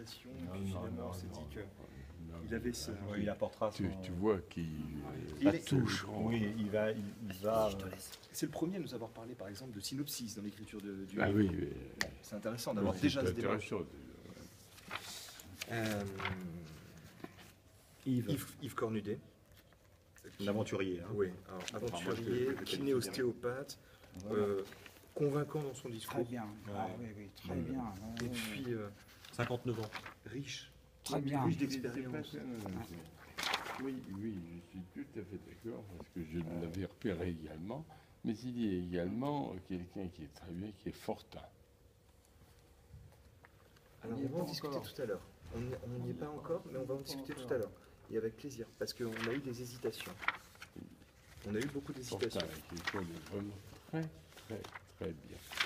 présentation, et puis finalement on s'est dit qu'il avait ce... Oui, il apportera son... Tu vois qu'il touche. Oui, il va... C'est le premier à nous avoir parlé, par exemple, de synopsis dans l'écriture du Ah livre. oui, C'est intéressant d'avoir déjà ce débat. Yves Cornudet. L'aventurier. Hein. Oui, alors aventurier, kiné-ostéopathe, convaincant dans son discours. Très bien. Ah, oui, très bien. Et puis 59 ans. riche. Très bien. Riche d'expérience. Oui, je suis tout à fait d'accord, parce que je l'avais repéré également, mais il y a également quelqu'un qui est très bien, qui est Fortin. Alors on va en discuter tout à l'heure. On n'y est pas encore, mais on va en discuter tout à l'heure. Et avec plaisir, parce qu'on a eu des hésitations. On a eu beaucoup d'hésitations. Fortin est quelqu'un de vraiment très bien.